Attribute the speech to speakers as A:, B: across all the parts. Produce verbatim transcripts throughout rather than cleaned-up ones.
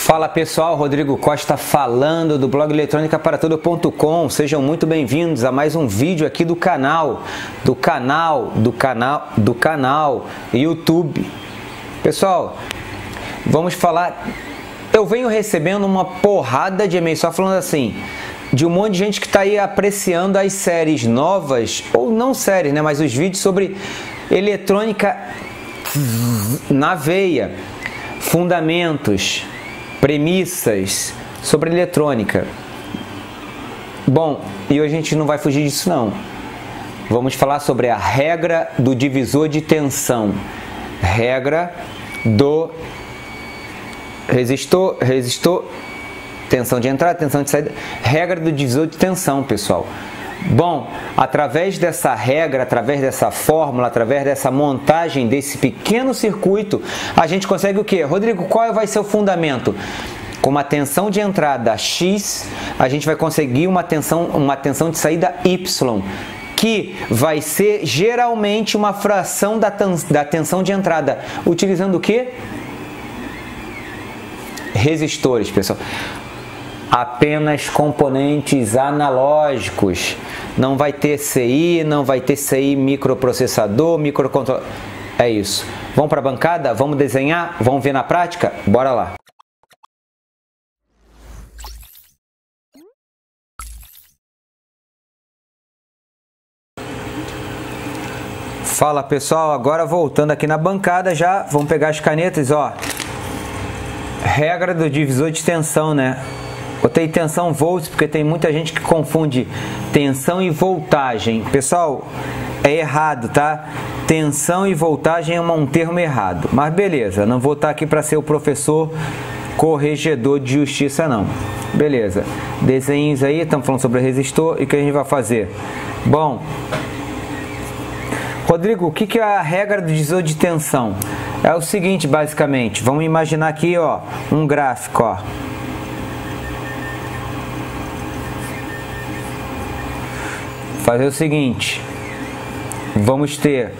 A: Fala pessoal, Rodrigo Costa falando do blog eletrônica para todo ponto com. Sejam muito bem-vindos a mais um vídeo aqui do canal, do canal, do canal, do canal YouTube. Pessoal, vamos falar. Eu venho recebendo uma porrada de e-mails só falando assim, de um monte de gente que está aí apreciando as séries novas, ou não séries, né, mas os vídeos sobre eletrônica na veia, fundamentos, premissas sobre eletrônica. Bom, e hoje a gente não vai fugir disso não. Vamos falar sobre a regra do divisor de tensão. Regra do resistor, resistor, tensão de entrada, tensão de saída. Regra do divisor de tensão, pessoal. Bom, através dessa regra, através dessa fórmula, através dessa montagem desse pequeno circuito, a gente consegue o quê? Rodrigo, qual vai ser o fundamento? Com uma tensão de entrada X, a gente vai conseguir uma tensão, uma tensão de saída Y, que vai ser geralmente uma fração da, da tensão de entrada, utilizando o quê? Resistores, pessoal. Apenas componentes analógicos. Não vai ter C I, não vai ter C I microprocessador, microcontrolador. É isso. Vamos para a bancada? Vamos desenhar? Vamos ver na prática? Bora lá. Fala pessoal, agora voltando aqui na bancada já, vamos pegar as canetas, ó. Regra do divisor de tensão, né? Botei tensão volts porque tem muita gente que confunde tensão e voltagem. Pessoal, é errado, tá? Tensão e voltagem é um termo errado. Mas beleza, não vou estar aqui para ser o professor corregedor de justiça, não. Beleza. Desenhos aí, estamos falando sobre resistor e o que a gente vai fazer? Bom, Rodrigo, o que é a regra do divisor de tensão? É o seguinte, basicamente. Vamos imaginar aqui, ó, um gráfico, ó. Fazer o seguinte, vamos ter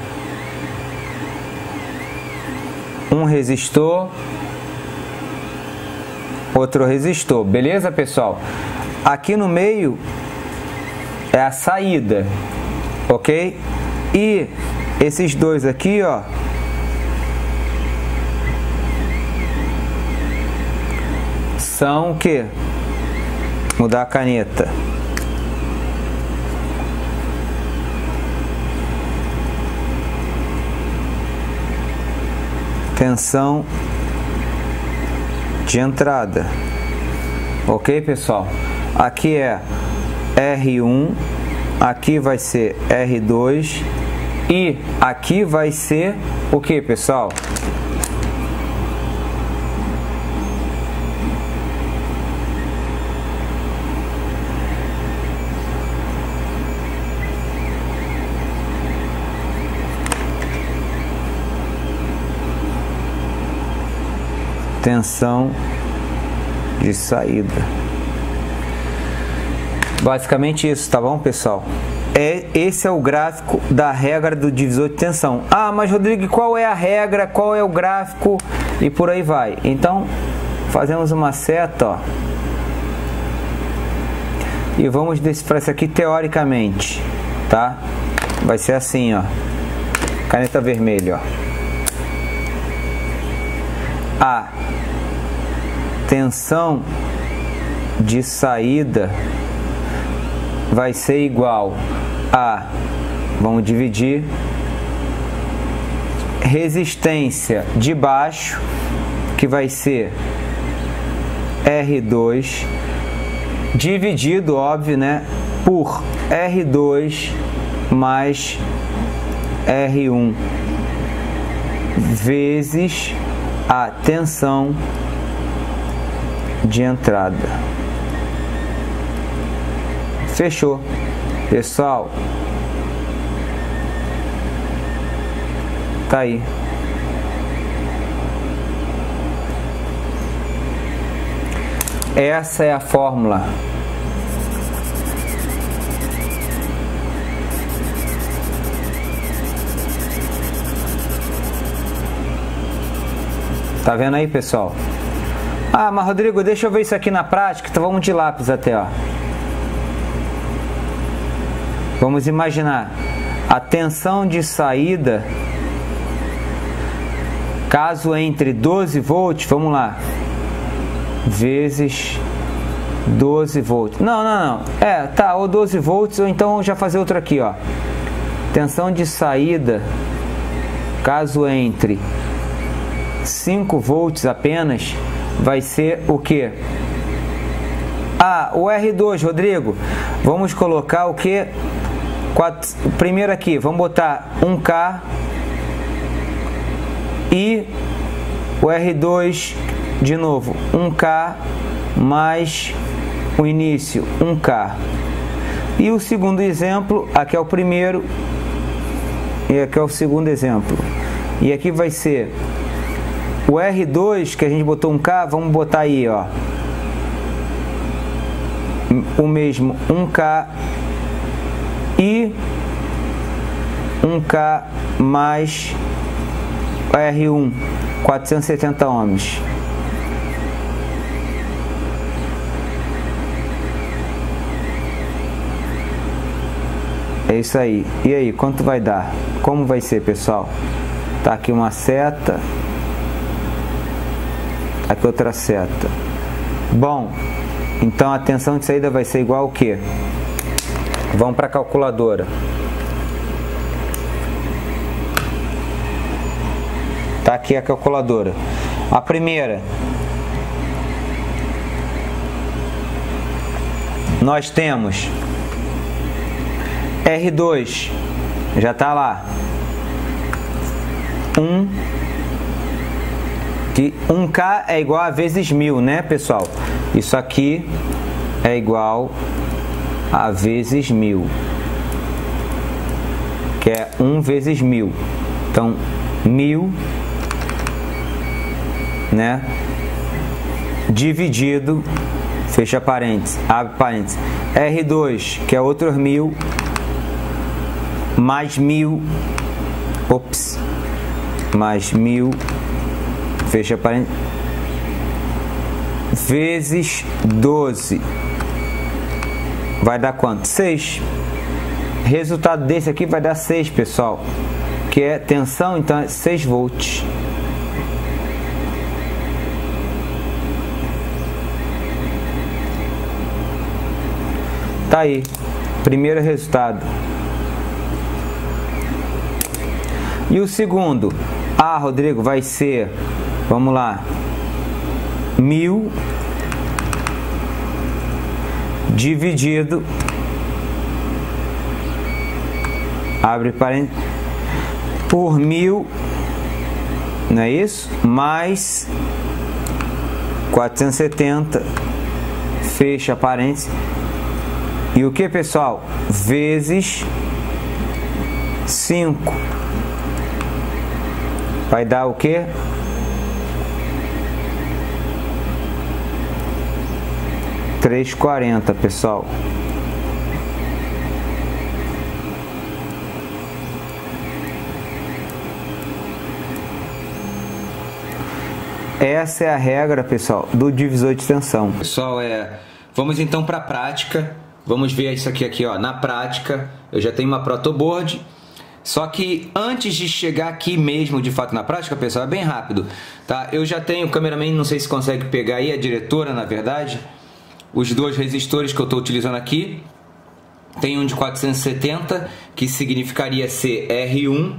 A: um resistor, outro resistor, beleza pessoal? Aqui no meio é a saída, ok? E esses dois aqui, ó, são o que? Mudar a caneta. Tensão de entrada, ok pessoal? Aqui é R um, aqui vai ser R dois e aqui vai ser o que pessoal? Tensão de saída. Basicamente isso, tá bom, pessoal? É, esse é o gráfico da regra do divisor de tensão. Ah, mas Rodrigo, qual é a regra? Qual é o gráfico? E por aí vai. Então, fazemos uma seta, ó. E vamos decifrar isso aqui teoricamente, tá? Vai ser assim, ó. Caneta vermelha, ó. A tensão de saída vai ser igual a, vamos dividir, resistência de baixo, que vai ser R dois, dividido, óbvio, né, por R dois mais R um, vezes a tensão de entrada. Fechou, pessoal. Tá aí. Essa é a fórmula. Tá vendo aí, pessoal? Ah, mas Rodrigo, deixa eu ver isso aqui na prática. Então vamos de lápis até, ó. Vamos imaginar a tensão de saída, caso entre doze volts, vamos lá, vezes doze volts. Não, não, não. É, tá, ou doze volts, ou então já fazer outro aqui, ó. Tensão de saída, caso entre cinco volts apenas, vai ser o que? Ah, o R dois, Rodrigo. Vamos colocar o que? Primeiro aqui, vamos botar um K e o R dois de novo, um K mais o início, um K. E o segundo exemplo, aqui é o primeiro e aqui é o segundo exemplo. E aqui vai ser o R dois, que a gente botou um K, vamos botar aí, ó, o mesmo um K e um K mais R um, quatrocentos e setenta ohms. É isso aí. E aí, quanto vai dar? Como vai ser, pessoal? Tá aqui uma seta, aqui outra seta. Bom, então a tensão de saída vai ser igual ao quê? Vamos para a calculadora. Tá aqui a calculadora. A primeira, nós temos R dois, já tá lá, um, que um K é igual a vezes mil, né, pessoal? Isso aqui é igual a vezes mil, que é um vezes mil. Então, mil, né, dividido, fecha parênteses, abre parênteses, R dois, que é outros mil, mais mil, ops, mais mil, fecha parênteses, vezes doze, vai dar quanto? seis. Resultado desse aqui vai dar seis, pessoal, que é tensão, então é seis volts. Tá aí, primeiro resultado. E o segundo? Ah, Rodrigo, vai ser, vamos lá, mil dividido, abre parênteses, por mil, não é isso? Mais quatrocentos e setenta, fecha parênteses. E o que, pessoal? Vezes cinco. Vai dar o quê? trezentos e quarenta, pessoal. Essa é a regra, pessoal, do divisor de tensão. Pessoal, é... vamos então para a prática. Vamos ver isso aqui, aqui, ó. Na prática, eu já tenho uma protoboard. Só que antes de chegar aqui mesmo, de fato, na prática, pessoal, é bem rápido, tá? Eu já tenho o cameraman, não sei se consegue pegar aí, a diretora, na verdade, os dois resistores que eu estou utilizando aqui. Tem um de quatrocentos e setenta, que significaria ser R um,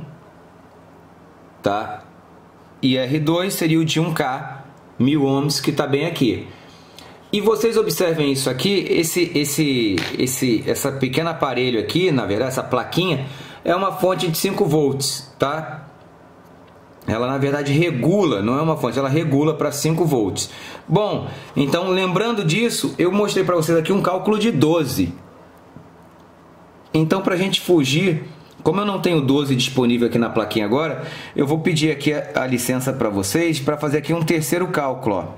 A: tá? E R dois seria o de um K, mil ohms, que está bem aqui. E vocês observem isso aqui, esse, esse, esse, essa pequeno aparelho aqui, na verdade, essa plaquinha, é uma fonte de cinco volts, tá? Ela, na verdade, regula, não é uma fonte, ela regula para cinco volts. Bom, então, lembrando disso, eu mostrei para vocês aqui um cálculo de doze. Então, para a gente fugir, como eu não tenho doze disponível aqui na plaquinha agora, eu vou pedir aqui a, a licença para vocês para fazer aqui um terceiro cálculo, ó.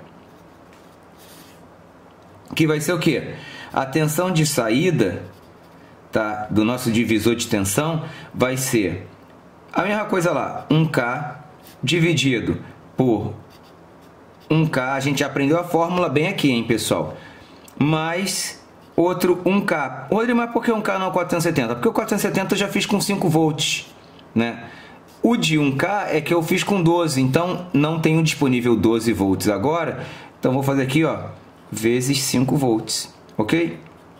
A: Que vai ser o quê? A tensão de saída, tá, do nosso divisor de tensão vai ser a mesma coisa lá, um K dividido por um K, a gente aprendeu a fórmula bem aqui, hein, pessoal? Mais outro um K. Rodrigo, mas por que um K não quatrocentos e setenta? Porque o quatrocentos e setenta eu já fiz com cinco volts, né? O de um K é que eu fiz com doze, então não tenho disponível doze volts agora. Então vou fazer aqui, ó, vezes cinco volts, ok?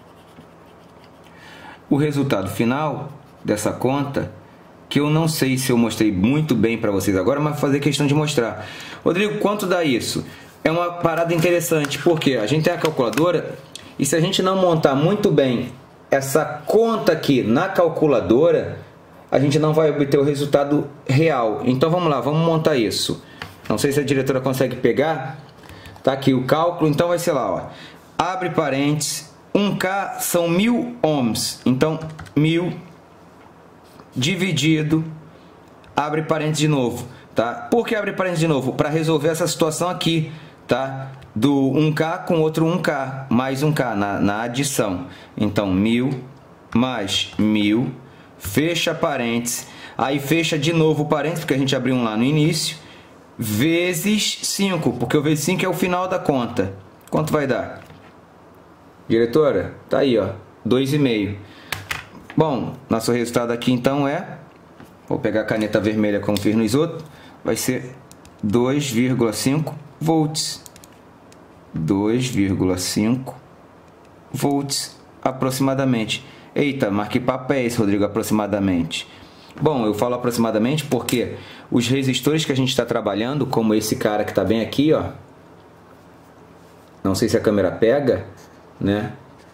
A: O resultado final dessa conta, que eu não sei se eu mostrei muito bem para vocês agora, mas vou fazer questão de mostrar. Rodrigo, quanto dá isso? É uma parada interessante, porque a gente tem a calculadora e se a gente não montar muito bem essa conta aqui na calculadora, a gente não vai obter o resultado real. Então vamos lá, vamos montar isso. Não sei se a diretora consegue pegar. Tá aqui o cálculo, então vai ser lá, ó. Abre parênteses, um K são mil ohms. Então, mil dividido, abre parênteses de novo, tá? Por que abre parênteses de novo? Para resolver essa situação aqui, tá? Do um K com outro um K, mais um K na, na adição. Então, mil mais mil, fecha parênteses, aí fecha de novo o parênteses, porque a gente abriu um lá no início, vezes cinco, porque o vezes cinco é o final da conta. Quanto vai dar? Diretora, tá aí, ó, dois vírgula cinco. Bom, nosso resultado aqui então é, vou pegar a caneta vermelha como fiz no isoto, vai ser dois vírgula cinco volts. dois vírgula cinco volts aproximadamente. Eita, mas que papo é esse, Rodrigo, aproximadamente? Bom, eu falo aproximadamente porque os resistores que a gente está trabalhando, como esse cara que está bem aqui, ó, não sei se a câmera pega, né?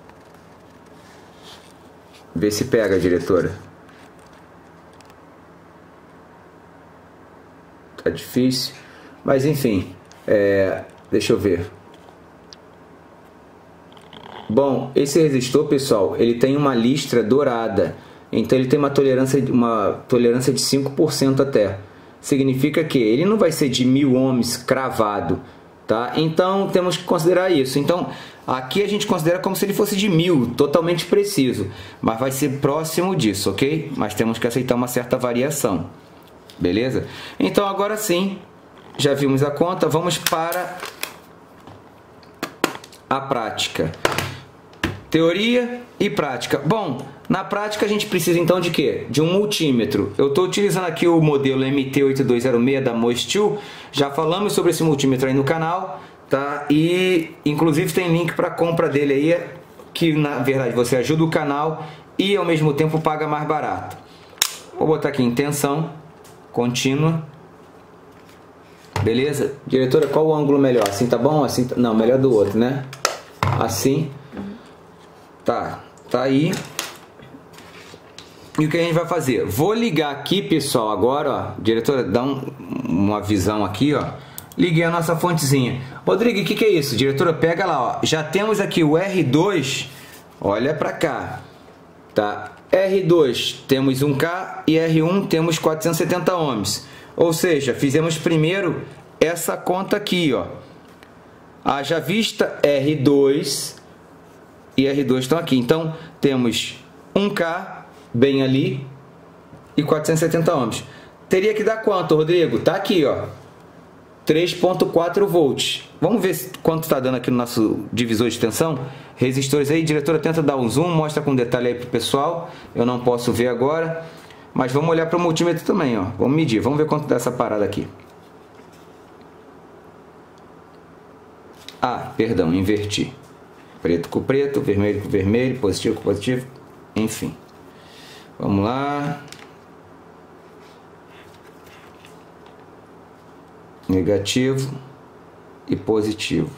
A: Vê se pega, diretora. Tá difícil, mas enfim, é, deixa eu ver. Bom, esse resistor, pessoal, ele tem uma listra dourada. Então ele tem uma tolerância, uma tolerância de cinco por cento até. Significa que ele não vai ser de mil ohms cravado, tá? Então temos que considerar isso. Então aqui a gente considera como se ele fosse de mil, totalmente preciso. Mas vai ser próximo disso, ok? Mas temos que aceitar uma certa variação. Beleza? Então agora sim, já vimos a conta. Vamos para a prática. Teoria e prática. Bom, na prática a gente precisa então de quê? De um multímetro. Eu estou utilizando aqui o modelo M T oito dois zero seis da Moistil. Já falamos sobre esse multímetro aí no canal, tá? E inclusive tem link para compra dele aí, que na verdade você ajuda o canal e ao mesmo tempo paga mais barato. Vou botar aqui em tensão contínua. Beleza? Diretora, qual o ângulo melhor? Assim tá bom? Assim tá... Não, melhor do outro, né? Assim. Tá, tá aí. E o que a gente vai fazer? Vou ligar aqui, pessoal, agora, ó. Diretora, dá um, uma visão aqui, ó. Liguei a nossa fontezinha. Rodrigo, o que, que é isso? Diretora, pega lá, ó. Já temos aqui o R dois. Olha pra cá. Tá? R dois temos um K e R um temos quatrocentos e setenta ohms. Ou seja, fizemos primeiro essa conta aqui, ó. Haja vista R dois e R dois estão aqui. Então, temos um K bem ali e quatrocentos e setenta ohms. Teria que dar quanto, Rodrigo? Tá aqui, ó. três ponto quatro volts. Vamos ver quanto está dando aqui no nosso divisor de tensão. Resistores aí, diretora, tenta dar um zoom, mostra com detalhe aí pro pessoal. Eu não posso ver agora, mas vamos olhar para o multímetro também, ó. Vamos medir, vamos ver quanto dá essa parada aqui. Ah, perdão, inverti. Preto com preto, vermelho com vermelho, positivo com positivo, enfim. Vamos lá. Negativo e positivo.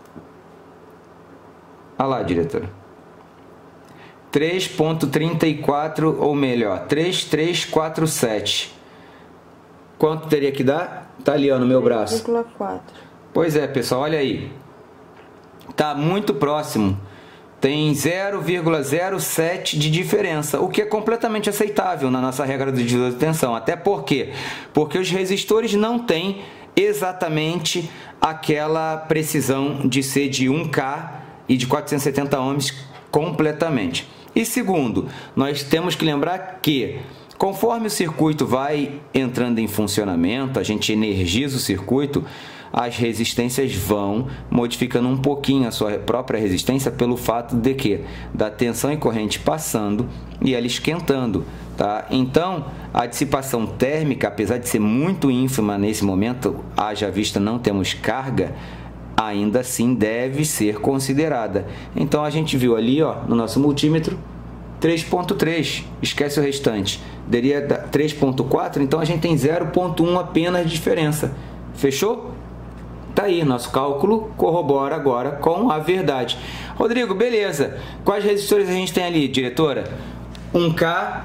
A: Olha lá, diretora. três ponto trinta e quatro, ou melhor, três mil trezentos e quarenta e sete. Quanto teria que dar? Tá ali, ó, no meu braço.
B: três vírgula quatro.
A: Pois é, pessoal, olha aí. Tá muito próximo. Tem zero vírgula zero sete de diferença, o que é completamente aceitável na nossa regra do divisor de tensão. Até por quê? Porque os resistores não têm exatamente aquela precisão de ser de um K e de quatrocentos e setenta ohms completamente. E segundo, nós temos que lembrar que conforme o circuito vai entrando em funcionamento, a gente energiza o circuito, as resistências vão modificando um pouquinho a sua própria resistência pelo fato de que da tensão e corrente passando e ela esquentando, tá? Então, a dissipação térmica, apesar de ser muito ínfima nesse momento, haja vista não temos carga, ainda assim deve ser considerada. Então, a gente viu ali, ó, no nosso multímetro, três ponto três, esquece o restante, daria três ponto quatro, então a gente tem zero ponto um apenas de diferença. Fechou? Tá aí, nosso cálculo corrobora agora com a verdade. Rodrigo, beleza. Quais resistores a gente tem ali, diretora? um K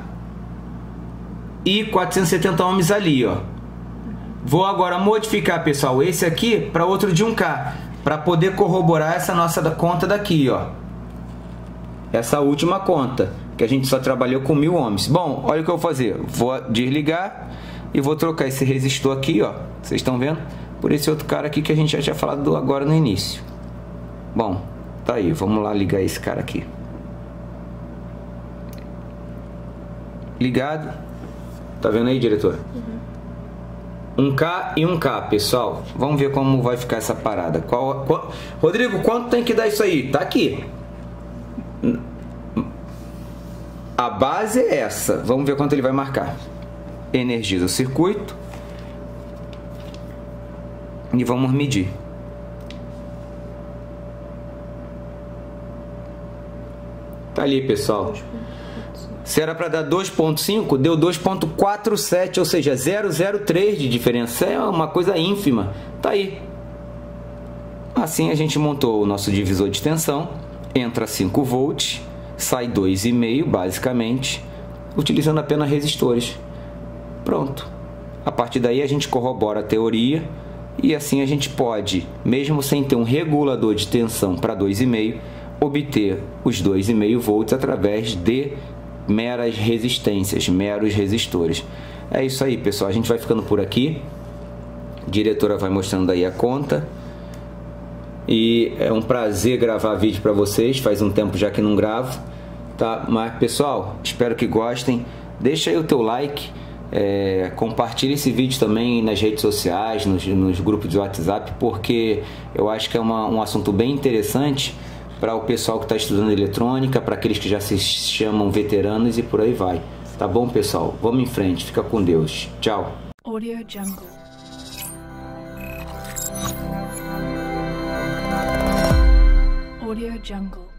A: e quatrocentos e setenta ohms ali, ó. Vou agora modificar, pessoal, esse aqui para outro de um K, para poder corroborar essa nossa conta daqui, ó. Essa última conta, que a gente só trabalhou com mil ohms. Bom, olha o que eu vou fazer. Vou desligar e vou trocar esse resistor aqui, ó. Vocês estão vendo? Por esse outro cara aqui que a gente já tinha falado agora no início. Bom, tá aí. Vamos lá ligar esse cara aqui. Ligado. Tá vendo aí, diretor? Uhum. um K e um K, pessoal. Vamos ver como vai ficar essa parada. Qual, qual... Rodrigo, quanto tem que dar isso aí? Tá aqui. A base é essa. Vamos ver quanto ele vai marcar. Energiza o circuito. E vamos medir. Tá ali, pessoal. Se era para dar dois ponto cinco, deu dois ponto quatro sete, ou seja, zero vírgula zero três de diferença. É uma coisa ínfima. Tá aí. Assim a gente montou o nosso divisor de tensão. Entra cinco volts, sai dois vírgula cinco basicamente, utilizando apenas resistores. Pronto. A partir daí a gente corrobora a teoria e assim a gente pode, mesmo sem ter um regulador de tensão para dois vírgula cinco, obter os dois vírgula cinco volts através de meras resistências, meros resistores. É isso aí, pessoal. A gente vai ficando por aqui. A diretora vai mostrando aí a conta. E é um prazer gravar vídeo para vocês. Faz um tempo já que não gravo, tá? Mas, pessoal, espero que gostem. Deixa aí o teu like. É, compartilhe esse vídeo também nas redes sociais, nos, nos grupos de WhatsApp, porque eu acho que é uma, um assunto bem interessante para o pessoal que está estudando eletrônica, para aqueles que já se chamam veteranos e por aí vai. Tá bom, pessoal? Vamos em frente. Fica com Deus. Tchau. Audio Jungle. Audio Jungle.